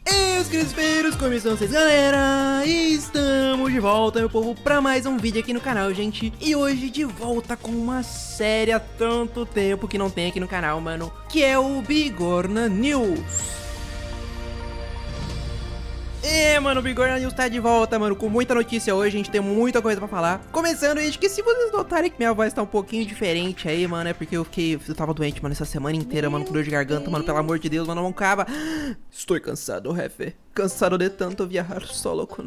E os crispeiros, como estão vocês, galera? Estamos de volta, meu povo, pra mais um vídeo aqui no canal, gente. E hoje de volta com uma série há tanto tempo que não tem aqui no canal, mano, que é o Bigorna News. Mano, o Bigorna News tá de volta, mano, com muita notícia hoje, a gente tem muita coisa pra falar. Começando, gente, que se vocês notarem que minha voz tá um pouquinho diferente aí, mano, é porque eu tava doente, mano, essa semana inteira, mano, com dor de garganta, mano, pelo amor de Deus, mano, não acaba. Estou cansado, jefe. Cansado de tanto viajar solo com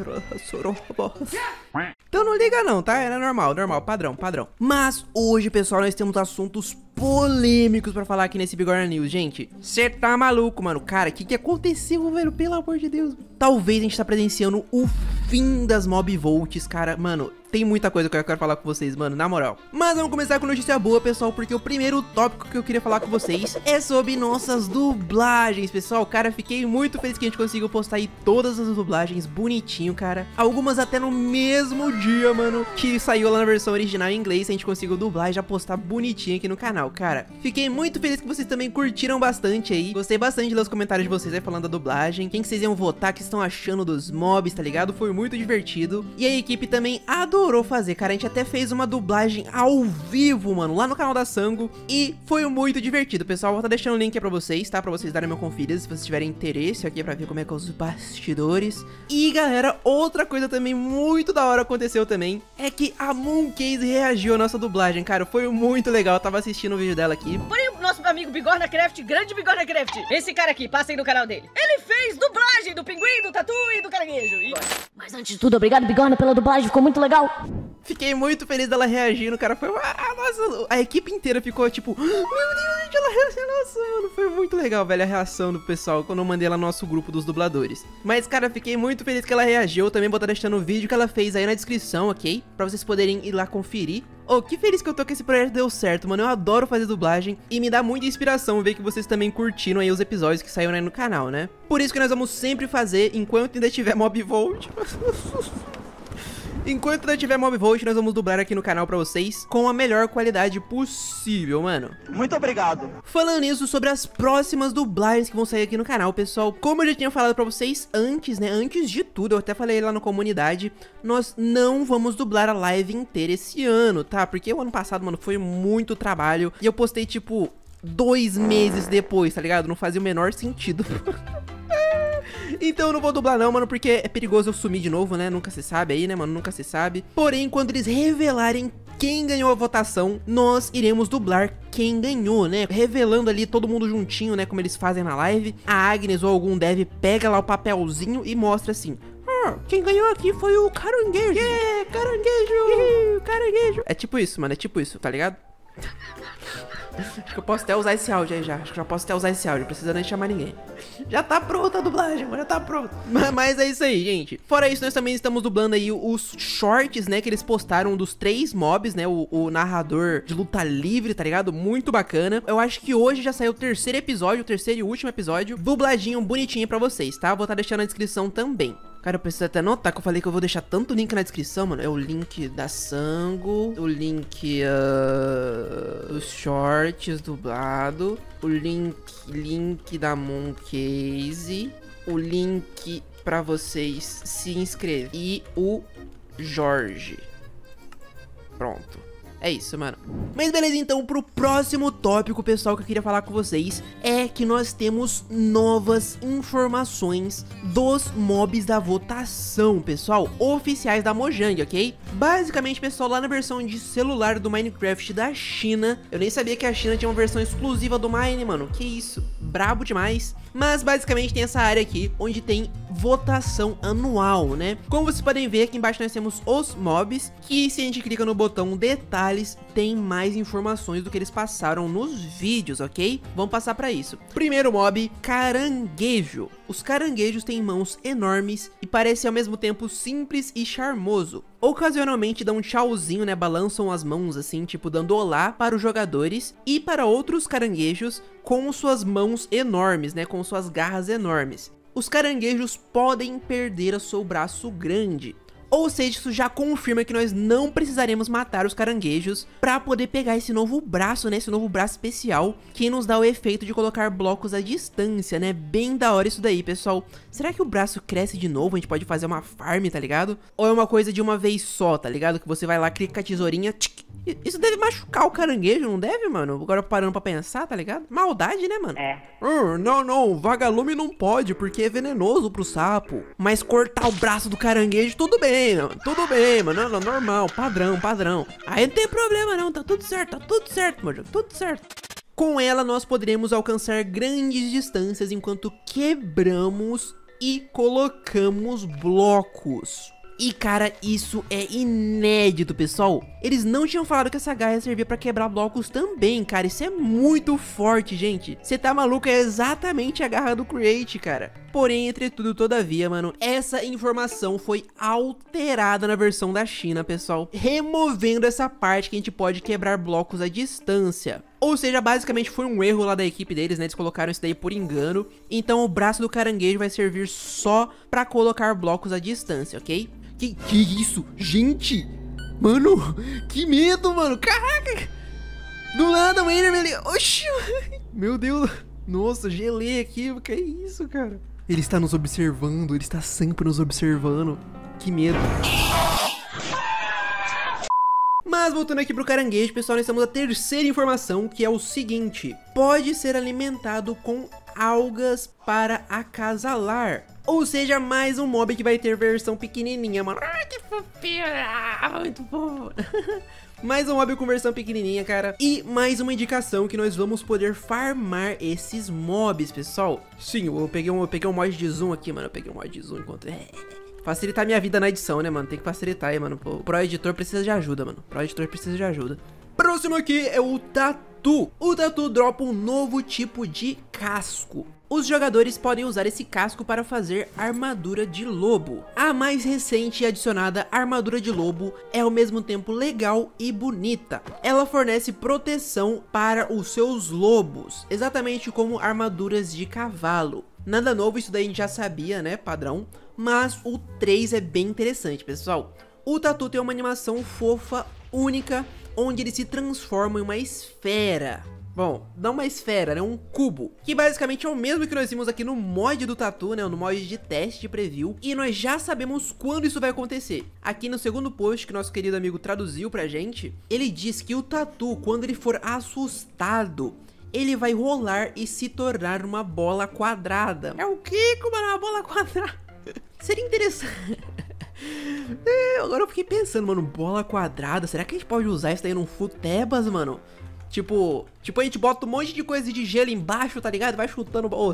Então não liga não, tá? É normal, padrão. Mas hoje, pessoal, nós temos assuntos polêmicos pra falar aqui nesse Bigorna News, gente. Cê tá maluco, mano. Cara, o que aconteceu, velho? Pelo amor de Deus. Talvez a gente tá presenciando o fim das mob volts, cara. Mano, tem muita coisa que eu quero falar com vocês, mano, na moral. Mas vamos começar com notícia boa, pessoal, porque o primeiro tópico que eu queria falar com vocês é sobre nossas dublagens, pessoal. Cara, fiquei muito feliz que a gente conseguiu postar aí todas as dublagens bonitinho, cara. Algumas até no mesmo dia, mano, que saiu lá na versão original em inglês. A gente conseguiu dublar e já postar bonitinho aqui no canal, cara. Fiquei muito feliz que vocês também curtiram bastante aí. Gostei bastante de ler os comentários de vocês aí falando da dublagem. Quem que vocês iam votar, o que estão achando dos mobs, tá ligado? Foi muito divertido. E a equipe também adorou fazer, cara. A gente até fez uma dublagem ao vivo, mano, lá no canal da Sango. E foi muito divertido, pessoal. Vou estar deixando o link aí pra vocês, tá? Pra vocês darem uma conferida, se vocês tiverem interesse aqui pra ver como é que é os bastidores. E, galera, outra coisa também muito da hora aconteceu também, é que a Mooncase reagiu à nossa dublagem, cara. Foi muito legal, eu tava assistindo o vídeo dela aqui. Porém, o nosso amigo Bigorna Craft, grande Bigorna Craft, esse cara aqui, passem no canal dele. Ele fez dublagem do pinguim, do tatu e do caranguejo. Mas antes de tudo, obrigado, Bigorna, pela dublagem, ficou muito legal. Fiquei muito feliz dela reagindo, cara. Foi nossa, a equipe inteira ficou tipo, meu Deus, gente, ela reagiu, nossa, mano. Foi muito legal, velho, a reação do pessoal quando eu mandei ela no nosso grupo dos dubladores. Mas, cara, fiquei muito feliz que ela reagiu. Eu também vou estar deixando o vídeo que ela fez aí na descrição, ok? Pra vocês poderem ir lá conferir. Oh, que feliz que eu tô que esse projeto deu certo, mano. Eu adoro fazer dublagem e me dá muita inspiração ver que vocês também curtiram aí os episódios que saíram aí no canal, né? Por isso que nós vamos sempre fazer enquanto ainda tiver mob volt. Enquanto ainda tiver mob volt, nós vamos dublar aqui no canal pra vocês com a melhor qualidade possível, mano. Muito obrigado. Falando nisso, sobre as próximas dublagens que vão sair aqui no canal, pessoal, como eu já tinha falado pra vocês antes, né, antes de tudo, eu até falei lá na comunidade, nós não vamos dublar a live inteira esse ano, tá? Porque o ano passado, mano, foi muito trabalho e eu postei, tipo, 2 meses depois, tá ligado? Não fazia o menor sentido. Então eu não vou dublar não, mano, porque é perigoso eu sumir de novo, né? Nunca se sabe aí, né, mano? Nunca se sabe. Porém, quando eles revelarem quem ganhou a votação, nós iremos dublar quem ganhou, né? Revelando ali todo mundo juntinho, né? Como eles fazem na live. A Agnes ou algum dev pega lá o papelzinho e mostra assim: quem ganhou aqui foi o caranguejo. Yeah, caranguejo! Caranguejo! É tipo isso, mano, é tipo isso, tá ligado? Acho que eu posso até usar esse áudio aí já. Acho que já posso até usar esse áudio, não precisa nem chamar ninguém. Já tá pronta a dublagem, mano, já tá pronto. Mas é isso aí, gente. Fora isso, nós também estamos dublando aí os shorts, né, que eles postaram dos 3 mobs, né, o narrador de luta livre, tá ligado? Muito bacana. Eu acho que hoje já saiu o terceiro episódio, o terceiro e último episódio, dubladinho bonitinho pra vocês, tá? Vou estar deixando na descrição também. Cara, eu preciso até notar que eu falei que eu vou deixar tanto link na descrição, mano. É o link da Sango, o link dos shorts dublado, o link da Mooncase, o link pra vocês se inscrever e o Jorge. Pronto. É isso, mano. Mas beleza, então, pro próximo tópico, pessoal, que eu queria falar com vocês é que nós temos novas informações dos mobs da votação, pessoal, oficiais da Mojang, ok? Basicamente, pessoal, lá na versão de celular do Minecraft da China, eu nem sabia que a China tinha uma versão exclusiva do Mine, mano, que isso, brabo demais. Mas basicamente tem essa área aqui, onde tem votação anual, né? Como vocês podem ver, aqui embaixo nós temos os mobs, que se a gente clica no botão detalhes, tem mais informações do que eles passaram nos vídeos, ok? Vamos passar pra isso. Primeiro mob, caranguejo. Os caranguejos têm mãos enormes e parecem ao mesmo tempo simples e charmoso. Ocasionalmente dão um tchauzinho, né? Balançam as mãos assim, tipo dando olá para os jogadores e para outros caranguejos com suas mãos enormes, né? Com suas garras enormes. Os caranguejos podem perder o seu braço grande. Ou seja, isso já confirma que nós não precisaremos matar os caranguejos pra poder pegar esse novo braço, né? Esse novo braço especial que nos dá o efeito de colocar blocos à distância, né? Bem da hora isso daí, pessoal. Será que o braço cresce de novo? A gente pode fazer uma farm, tá ligado? Ou é uma coisa de uma vez só, tá ligado? Que você vai lá, clica com a tesourinha, tchic. Isso deve machucar o caranguejo, não deve, mano? Agora parando pra pensar, tá ligado? Maldade, né, mano? Não, vagalume não pode, porque é venenoso pro sapo. Mas cortar o braço do caranguejo, tudo bem, mano. Tudo bem, mano. Não, normal, padrão. Aí não tem problema não, tá tudo certo, mano. Tudo certo. Com ela, nós poderemos alcançar grandes distâncias enquanto quebramos e colocamos blocos. E cara, isso é inédito, pessoal. Eles não tinham falado que essa garra servia pra quebrar blocos também, cara. Isso é muito forte, gente. Você tá maluco? É exatamente a garra do Create, cara. Porém, entretudo, todavia, mano, essa informação foi alterada na versão da China, pessoal, removendo essa parte que a gente pode quebrar blocos à distância. Ou seja, basicamente foi um erro lá da equipe deles, né? Eles colocaram isso daí por engano. Então o braço do caranguejo vai servir só pra colocar blocos à distância, ok? Que isso? Gente! Mano, que medo, mano! Caraca! Do nada, o Enderman ali... Oxi! Meu Deus! Nossa, gelei aqui. Que isso, cara? Ele está nos observando. Ele está sempre nos observando. Que medo. Mas voltando aqui pro caranguejo, pessoal, nós temos a terceira informação, que é o seguinte: pode ser alimentado com algas para acasalar. Ou seja, mais um mob que vai ter versão pequenininha, mano. Ai, que fofinho. Muito fofo. Mais um mob com versão pequenininha, cara. E mais uma indicação que nós vamos poder farmar esses mobs, pessoal. Sim, eu peguei um mod de zoom aqui, mano. Eu peguei um mod de zoom enquanto... facilitar minha vida na edição, né, mano? Tem que facilitar aí, mano. O Pro Editor precisa de ajuda, mano. Próximo aqui é o Tatu. O Tatu dropa um novo tipo de casco. Os jogadores podem usar esse casco para fazer armadura de lobo. A mais recente e adicionada armadura de lobo é ao mesmo tempo legal e bonita. Ela fornece proteção para os seus lobos, exatamente como armaduras de cavalo. Nada novo, isso daí a gente já sabia, né, padrão. Mas o 3 é bem interessante, pessoal. O Tatu tem uma animação fofa, única, onde ele se transforma em uma esfera. Bom, não uma esfera, né? Um cubo. Que basicamente é o mesmo que nós vimos aqui no mod do Tatu, né? No mod de teste de preview. E nós já sabemos quando isso vai acontecer. Aqui no segundo post que nosso querido amigo traduziu pra gente, ele diz que o Tatu, quando ele for assustado, ele vai rolar e se tornar uma bola quadrada. É o que, mano? Uma bola quadrada? Seria interessante. Agora eu fiquei pensando, mano, bola quadrada. Será que a gente pode usar isso daí num Futebas, mano? Tipo, a gente bota um monte de coisa de gelo embaixo, tá ligado? Vai chutando... Oh,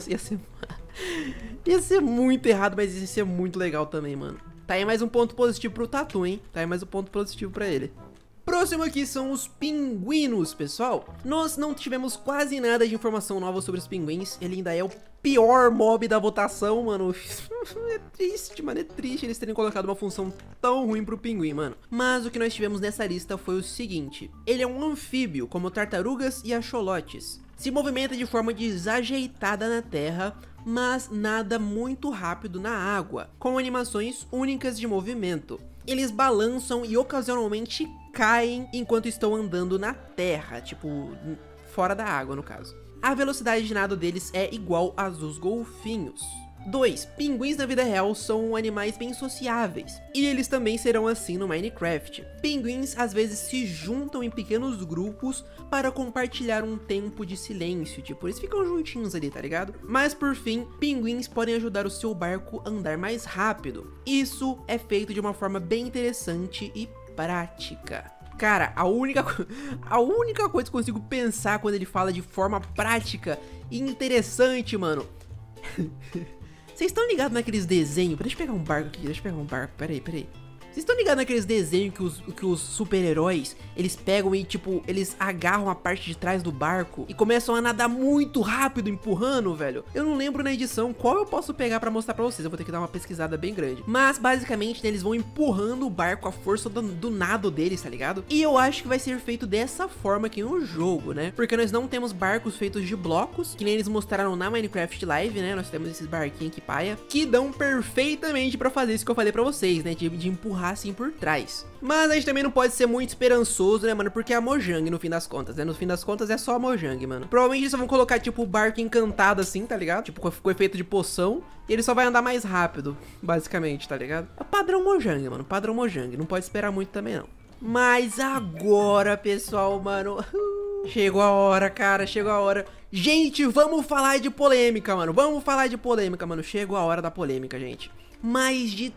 ia ser muito errado, mas ia ser muito legal também, mano. Tá aí mais um ponto positivo pro Tatu, hein? Tá aí mais um ponto positivo pra ele. Próximo aqui são os pinguinos, pessoal. Nós não tivemos quase nada de informação nova sobre os pinguins. Ele ainda é o pior mob da votação, mano. É triste, mano, é triste eles terem colocado uma função tão ruim pro pinguim, mano. Mas o que nós tivemos nessa lista foi o seguinte: ele é um anfíbio, como tartarugas e axolotes. Se movimenta de forma desajeitada na terra, mas nada muito rápido na água, com animações únicas de movimento. Eles balançam e ocasionalmente caem enquanto estão andando na terra, tipo, fora da água no caso. A velocidade de nado deles é igual às dos golfinhos. 2. Pinguins na vida real são animais bem sociáveis, e eles também serão assim no Minecraft. Pinguins às vezes se juntam em pequenos grupos para compartilhar um tempo de silêncio, tipo, eles ficam juntinhos ali, tá ligado? Mas por fim, pinguins podem ajudar o seu barco a andar mais rápido. Isso é feito de uma forma bem interessante e prática. Cara, a única coisa que eu consigo pensar quando ele fala de forma prática e interessante, mano... Vocês estão ligados naqueles desenhos? Deixa eu pegar um barco aqui, peraí. Vocês estão ligados naqueles desenhos que os super-heróis, eles pegam e, tipo, eles agarram a parte de trás do barco e começam a nadar muito rápido, empurrando, velho? Eu não lembro na edição qual eu posso pegar pra mostrar pra vocês, eu vou ter que dar uma pesquisada bem grande. Mas, basicamente, né, eles vão empurrando o barco, a força do nado deles, tá ligado? E eu acho que vai ser feito dessa forma aqui no jogo, né? Porque nós não temos barcos feitos de blocos, que nem eles mostraram na Minecraft Live, né? Nós temos esses barquinhos aqui, paia, que dão perfeitamente pra fazer isso que eu falei pra vocês, né? De empurrar empurrassem por trás. Mas a gente também não pode ser muito esperançoso, né, mano? Porque é a Mojang, no fim das contas, né? No fim das contas é só a Mojang, mano. Provavelmente eles só vão colocar, tipo, o barco encantado assim, tá ligado? Tipo, com efeito de poção. E ele só vai andar mais rápido, basicamente, tá ligado? É o padrão Mojang, mano. Padrão Mojang. Não pode esperar muito também, não. Mas agora, pessoal, mano... Chegou a hora, cara, chegou a hora. Gente, vamos falar de polêmica, mano. Vamos falar de polêmica, mano. Chegou a hora da polêmica, gente. Mais de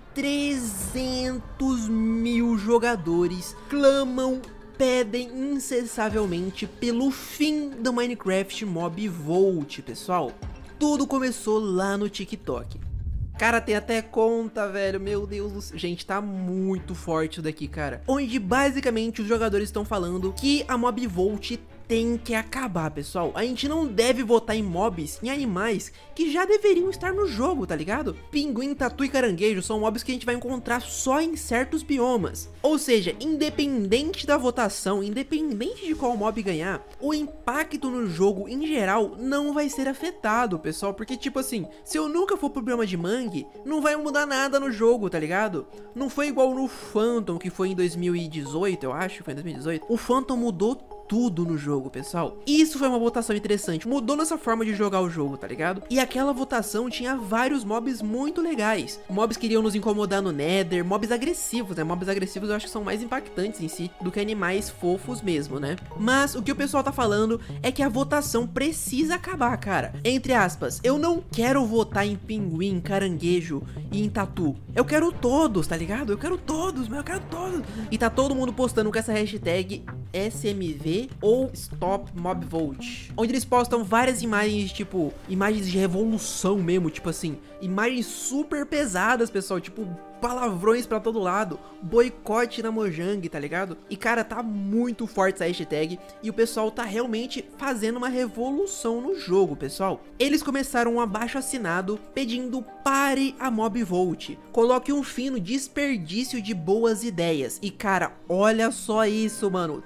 300 mil jogadores clamam, pedem incessantemente pelo fim do Minecraft Mob Vault, pessoal. Tudo começou lá no TikTok. Cara, tem até conta, velho, meu Deus do céu. Gente, tá muito forte isso daqui, cara. Onde basicamente os jogadores estão falando que a Mob Vault tem que acabar, pessoal. A gente não deve votar em mobs, em animais que já deveriam estar no jogo, tá ligado? Pinguim, tatu e caranguejo são mobs que a gente vai encontrar só em certos biomas. Ou seja, independente da votação, independente de qual mob ganhar, o impacto no jogo em geral não vai ser afetado, pessoal. Porque tipo assim, se eu nunca for pro bioma de mangue, não vai mudar nada no jogo, tá ligado? Não foi igual no Phantom, que foi em 2018, eu acho, foi em 2018. O Phantom mudou tudo no jogo, pessoal. Isso foi uma votação interessante, mudou nossa forma de jogar o jogo, tá ligado? E aquela votação tinha vários mobs muito legais. Mobs que iriam nos incomodar no Nether, mobs agressivos, né? Mobs agressivos eu acho que são mais impactantes em si do que animais fofos mesmo, né? Mas o que o pessoal tá falando é que a votação precisa acabar, cara. Entre aspas, eu não quero votar em pinguim, caranguejo e em tatu. Eu quero todos, tá ligado? Eu quero todos, mas eu quero todos. E tá todo mundo postando com essa hashtag SMV ou Stop Mob Vault, onde eles postam várias imagens, tipo, imagens de revolução mesmo, tipo assim, imagens super pesadas, pessoal, tipo, palavrões pra todo lado, boicote na Mojang, tá ligado? E cara, tá muito forte essa hashtag e o pessoal tá realmente fazendo uma revolução no jogo, pessoal. Eles começaram um abaixo-assinado pedindo pare a Mob Vault, coloque um fim no desperdício de boas ideias. E cara, olha só isso, mano.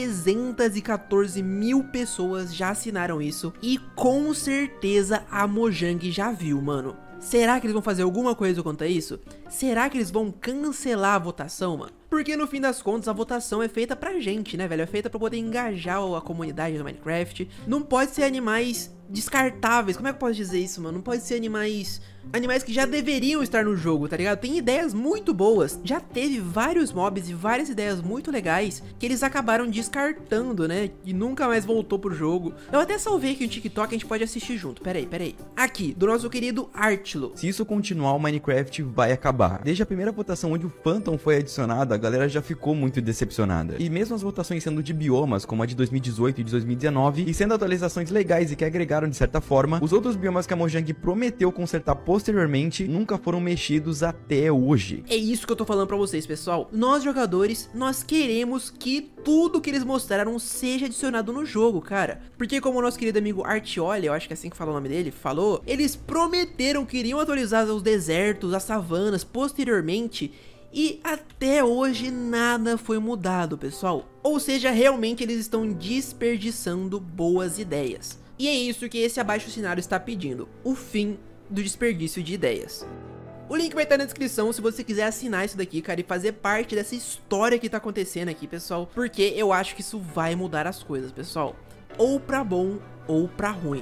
314 mil pessoas já assinaram isso e com certeza a Mojang já viu, mano. Será que eles vão fazer alguma coisa contra isso? Será que eles vão cancelar a votação, mano? Porque no fim das contas a votação é feita pra gente, né, velho? É feita pra poder engajar a comunidade do Minecraft. Não pode ser animais descartáveis, como é que eu posso dizer isso, mano? Não pode ser animais que já deveriam estar no jogo, tá ligado? Tem ideias muito boas, já teve vários mobs e várias ideias muito legais que eles acabaram descartando, né? E nunca mais voltou pro jogo. Eu até salvei aqui o TikTok, a gente pode assistir junto, peraí. Aqui, do nosso querido Artlo. Se isso continuar, o Minecraft vai acabar. Desde a primeira votação onde o Phantom foi adicionado, a galera já ficou muito decepcionada. E mesmo as votações sendo de biomas, como a de 2018 e de 2019, e sendo atualizações legais e que agregaram de certa forma, os outros biomas que a Mojang prometeu consertar posteriormente nunca foram mexidos até hoje. É isso que eu tô falando pra vocês, pessoal. Nós jogadores, nós queremos que tudo que eles mostraram seja adicionado no jogo, cara. Porque como o nosso querido amigo Artioli, eu acho que é assim que fala o nome dele, falou, eles prometeram que iriam atualizar os desertos, as savanas posteriormente, e até hoje nada foi mudado, pessoal. Ou seja, realmente eles estão desperdiçando boas ideias. E é isso que esse abaixo-assinado está pedindo, o fim do desperdício de ideias. O link vai estar na descrição se você quiser assinar isso daqui, cara, e fazer parte dessa história que tá acontecendo aqui, pessoal. Porque eu acho que isso vai mudar as coisas, pessoal. Ou pra bom, ou pra ruim.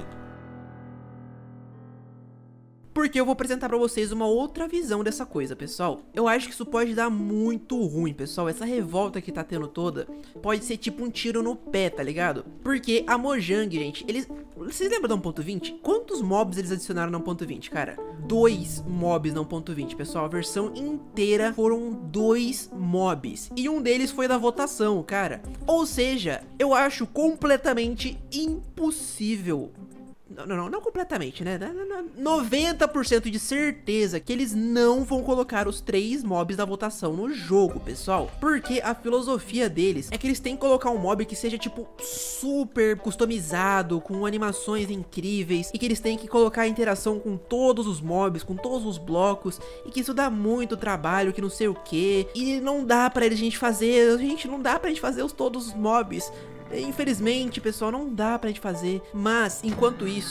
Porque eu vou apresentar pra vocês uma outra visão dessa coisa, pessoal. Eu acho que isso pode dar muito ruim, pessoal. Essa revolta que tá tendo toda pode ser tipo um tiro no pé, tá ligado? Porque a Mojang, gente, eles... Vocês lembram da 1.20? Quantos mobs eles adicionaram na 1.20, cara? 2 mobs na 1.20, pessoal. A versão inteira foram 2 mobs. E um deles foi da votação, cara. Ou seja, eu acho completamente impossível... Não completamente, né? 90% de certeza que eles não vão colocar os 3 mobs da votação no jogo, pessoal. Porque a filosofia deles é que eles têm que colocar um mob que seja, tipo, super customizado, com animações incríveis, e que eles têm que colocar a interação com todos os mobs, com todos os blocos, e que isso dá muito trabalho, que não sei o que. E não dá pra gente fazer, não dá pra gente fazer todos os mobs. Infelizmente, pessoal, não dá pra gente fazer. Mas, enquanto isso,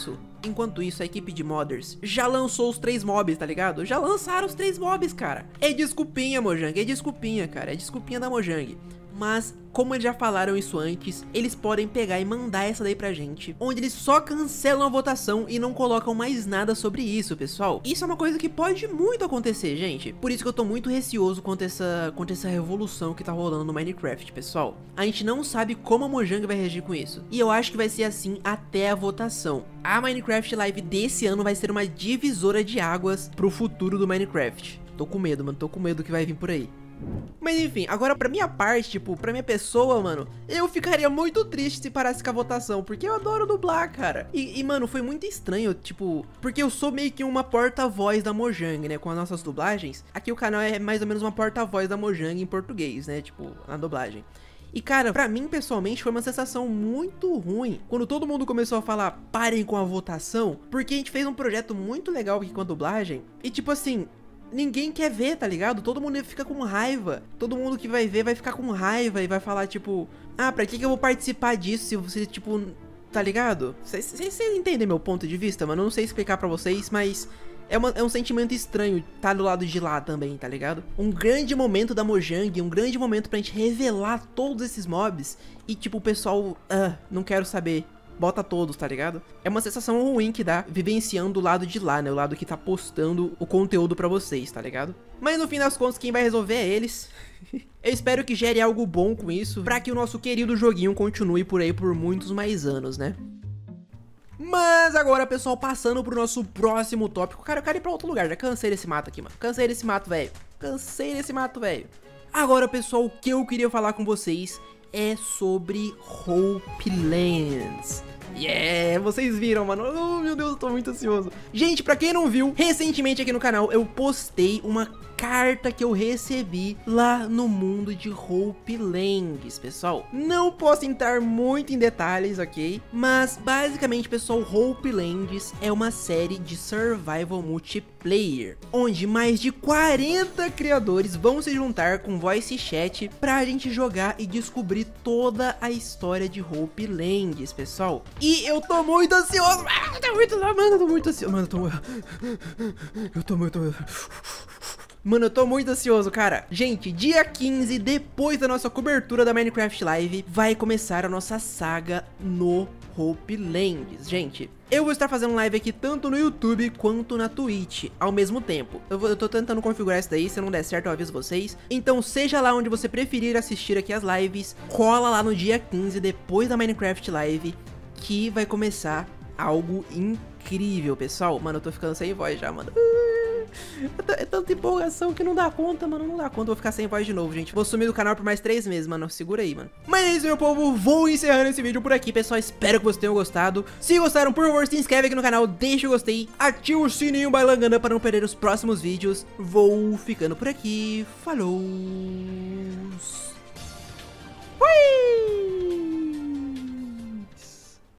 Enquanto isso, a equipe de modders já lançou os 3 mobs, tá ligado? Já lançaram os 3 mobs, cara. É desculpinha, Mojang, é desculpinha, cara. É desculpinha da Mojang. Mas, como eles já falaram isso antes, eles podem pegar e mandar essa daí pra gente, onde eles só cancelam a votação e não colocam mais nada sobre isso, pessoal. Isso é uma coisa que pode muito acontecer, gente. Por isso que eu tô muito receoso quanto essa revolução que tá rolando no Minecraft, pessoal. A gente não sabe como a Mojang vai reagir com isso. E eu acho que vai ser assim até a votação. A Minecraft Live desse ano vai ser uma divisora de águas pro futuro do Minecraft. Tô com medo, mano. Tô com medo do que vai vir por aí. Mas enfim, agora pra minha parte, tipo, pra minha pessoa, mano, eu ficaria muito triste se parasse com a votação, porque eu adoro dublar, cara. E mano, foi muito estranho, tipo, porque eu sou meio que uma porta-voz da Mojang, né, com as nossas dublagens. Aqui o canal é mais ou menos uma porta-voz da Mojang em português, né, tipo, na dublagem. E cara, pra mim pessoalmente foi uma sensação muito ruim quando todo mundo começou a falar parem com a votação, porque a gente fez um projeto muito legal aqui com a dublagem e tipo assim, ninguém quer ver, tá ligado? Todo mundo fica com raiva. Todo mundo que vai ver vai ficar com raiva e vai falar, tipo, ah, pra que eu vou participar disso se você, tipo, tá ligado? Vocês entendem meu ponto de vista, mano? Eu não sei explicar pra vocês, mas é um sentimento estranho tá do lado de lá também, tá ligado? Um grande momento da Mojang, um grande momento pra gente revelar todos esses mobs e, tipo, o pessoal, não quero saber. Bota todos, tá ligado? É uma sensação ruim que dá vivenciando o lado de lá, né? O lado que tá postando o conteúdo pra vocês, tá ligado? Mas no fim das contas, quem vai resolver é eles. Eu espero que gere algo bom com isso, pra que o nosso querido joguinho continue por aí por muitos mais anos, né? Mas agora, pessoal, passando pro nosso próximo tópico. Cara, eu quero ir pra outro lugar, já cansei desse mato aqui, mano. Cansei desse mato, velho. Cansei desse mato, velho. Agora, pessoal, o que eu queria falar com vocês é sobre Hope Lands. Yeah, vocês viram, mano. Oh, meu Deus, eu tô muito ansioso. Gente, pra quem não viu, recentemente aqui no canal eu postei uma carta que eu recebi lá no mundo de Hope Lands, pessoal. Não posso entrar muito em detalhes, ok? Mas, basicamente, pessoal, Hope Lands é uma série de survival multiplayer, onde mais de 40 criadores vão se juntar com voice chat pra gente jogar e descobrir toda a história de Hope Lands, pessoal. E eu tô muito ansioso. Mano, eu tô muito ansioso. Mano, eu tô muito ansioso, cara. Gente, dia 15, depois da nossa cobertura da Minecraft Live, vai começar a nossa saga no Hope Lands. Gente, eu vou estar fazendo live aqui tanto no YouTube quanto na Twitch ao mesmo tempo. Eu tô tentando configurar isso daí, se não der certo eu aviso vocês. Então seja lá onde você preferir assistir aqui as lives, cola lá no dia 15, depois da Minecraft Live, que vai começar algo incrível, pessoal. Mano, eu tô ficando sem voz já, mano. É tanta empolgação que não dá conta, mano. Não dá conta, vou ficar sem voz de novo, gente. Vou sumir do canal por mais 3 meses, mano. Segura aí, mano. Mas é isso, meu povo. Vou encerrando esse vídeo por aqui, pessoal. Espero que vocês tenham gostado. Se gostaram, por favor, se inscreve aqui no canal. Deixa o gostei. Ativa o sininho balangana para não perder os próximos vídeos. Vou ficando por aqui. Falou!